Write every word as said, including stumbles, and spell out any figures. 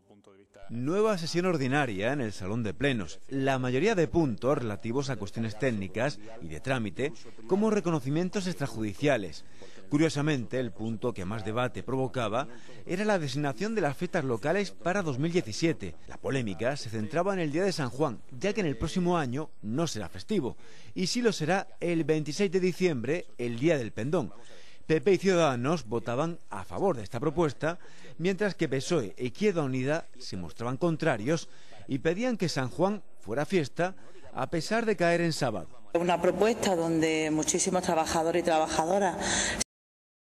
Nueva sesión ordinaria en el Salón de Plenos. La mayoría de puntos relativos a cuestiones técnicas y de trámite, como reconocimientos extrajudiciales. Curiosamente, el punto que más debate provocaba era la designación de las fiestas locales para dos mil diecisiete. La polémica se centraba en el Día de San Juan, ya que en el próximo año no será festivo, y sí lo será el veintiséis de diciembre, el Día del Pendón. P P y Ciudadanos votaban a favor de esta propuesta, mientras que P S O E e Izquierda Unida se mostraban contrarios y pedían que San Juan fuera fiesta a pesar de caer en sábado. Una propuesta donde muchísimos trabajadores y trabajadoras